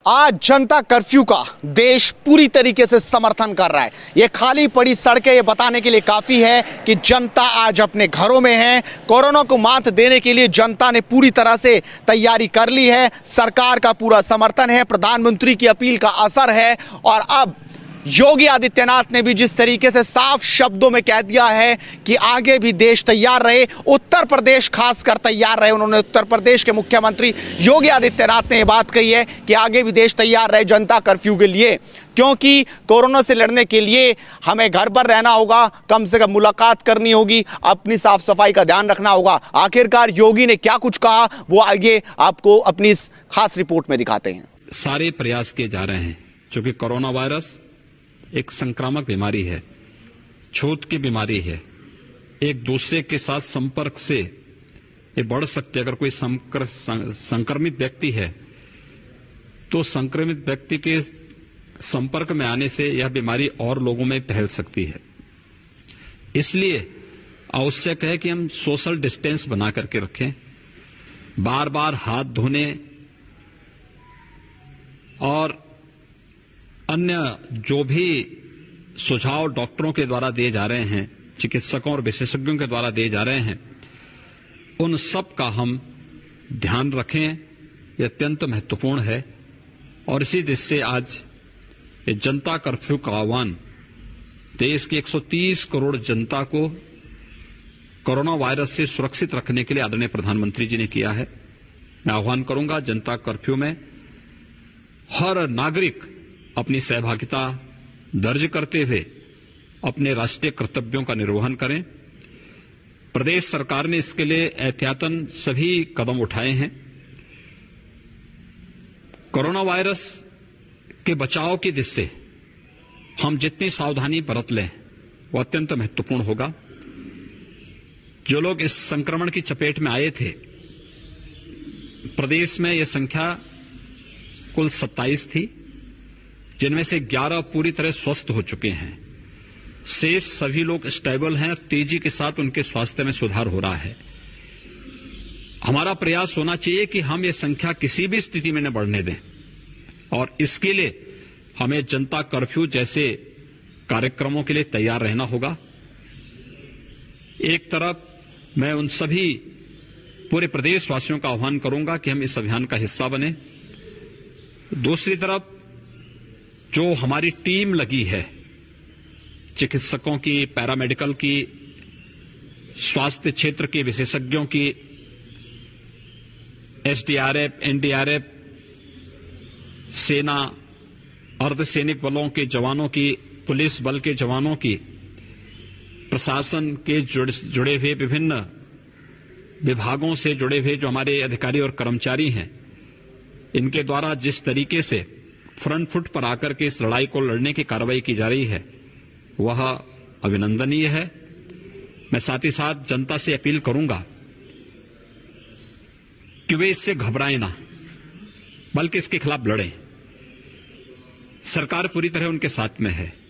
आज जनता कर्फ्यू का देश पूरी तरीके से समर्थन कर रहा है। ये खाली पड़ी सड़कें ये बताने के लिए काफी है कि जनता आज अपने घरों में है। कोरोना को मात देने के लिए जनता ने पूरी तरह से तैयारी कर ली है। सरकार का पूरा समर्थन है, प्रधानमंत्री की अपील का असर है और अब योगी आदित्यनाथ ने भी जिस तरीके से साफ शब्दों में कह दिया है कि आगे भी देश तैयार रहे, उत्तर प्रदेश खासकर तैयार रहे। उन्होंने उत्तर प्रदेश के मुख्यमंत्री योगी आदित्यनाथ ने यह बात कही है कि आगे भी देश तैयार रहे जनता कर्फ्यू के लिए, क्योंकि कोरोना से लड़ने के लिए हमें घर पर रहना होगा, कम से कम मुलाकात करनी होगी, अपनी साफ सफाई का ध्यान रखना होगा। आखिरकार योगी ने क्या कुछ कहा वो आगे आपको अपनी इस खास रिपोर्ट में दिखाते हैं। सारे प्रयास किए जा रहे हैं, क्योंकि कोरोना वायरस एक संक्रामक बीमारी है, छूत की बीमारी है। एक दूसरे के साथ संपर्क से ये बढ़ सकती है। अगर कोई संक्रमित व्यक्ति है तो संक्रमित व्यक्ति के संपर्क में आने से यह बीमारी और लोगों में फैल सकती है। इसलिए आवश्यक है कि हम सोशल डिस्टेंस बना करके रखें, बार बार हाथ धोने और अन्य जो भी सुझाव डॉक्टरों के द्वारा दिए जा रहे हैं, चिकित्सकों और विशेषज्ञों के द्वारा दिए जा रहे हैं, उन सब का हम ध्यान रखें। यह अत्यंत महत्वपूर्ण है और इसी दिशा से आज ये जनता कर्फ्यू का आह्वान देश की 130 करोड़ जनता को कोरोना वायरस से सुरक्षित रखने के लिए आदरणीय प्रधानमंत्री जी ने किया है। मैं आह्वान करूंगा, जनता कर्फ्यू में हर नागरिक अपनी सहभागिता दर्ज करते हुए अपने राष्ट्रीय कर्तव्यों का निर्वहन करें। प्रदेश सरकार ने इसके लिए एहतियातन सभी कदम उठाए हैं। कोरोना वायरस के बचाव की दिशा से हम जितनी सावधानी बरत लें वो अत्यंत महत्वपूर्ण होगा। जो लोग इस संक्रमण की चपेट में आए थे, प्रदेश में यह संख्या कुल 27 थी, जिनमें से 11 पूरी तरह स्वस्थ हो चुके हैं। शेष सभी लोग स्टेबल हैं, तेजी के साथ उनके स्वास्थ्य में सुधार हो रहा है। हमारा प्रयास होना चाहिए कि हम ये संख्या किसी भी स्थिति में न बढ़ने दें और इसके लिए हमें जनता कर्फ्यू जैसे कार्यक्रमों के लिए तैयार रहना होगा। एक तरफ मैं उन सभी पूरे प्रदेशवासियों का आह्वान करूंगा कि हम इस अभियान का हिस्सा बने। दूसरी तरफ जो हमारी टीम लगी है, चिकित्सकों की, पैरामेडिकल की, स्वास्थ्य क्षेत्र के विशेषज्ञों की, एसडीआरएफ, एनडीआरएफ, सेना, अर्धसैनिक बलों के जवानों की, पुलिस बल के जवानों की, प्रशासन के जुड़े हुए विभिन्न विभागों से जुड़े हुए जो हमारे अधिकारी और कर्मचारी हैं, इनके द्वारा जिस तरीके से फ्रंट फुट पर आकर के इस लड़ाई को लड़ने की कार्रवाई की जा रही है वह अभिनंदनीय है। मैं साथ ही साथ जनता से अपील करूंगा कि वे इससे घबराएं ना, बल्कि इसके खिलाफ लड़ें। सरकार पूरी तरह उनके साथ में है।